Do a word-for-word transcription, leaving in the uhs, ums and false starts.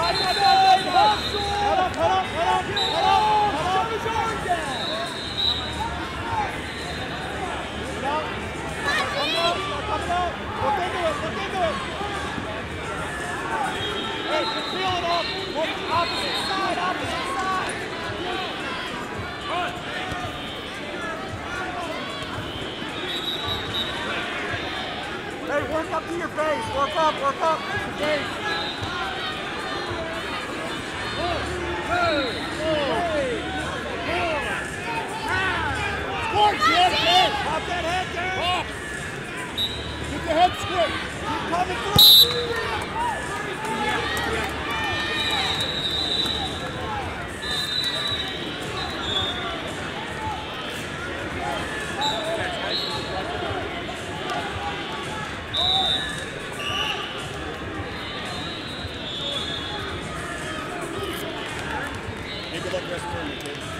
Hey, work up to your face. Work up, work up to your face. Squirt, yes, yes. Pop that head down. Pop. Keep the head squirt. Keep coming through. Take a look, rest of the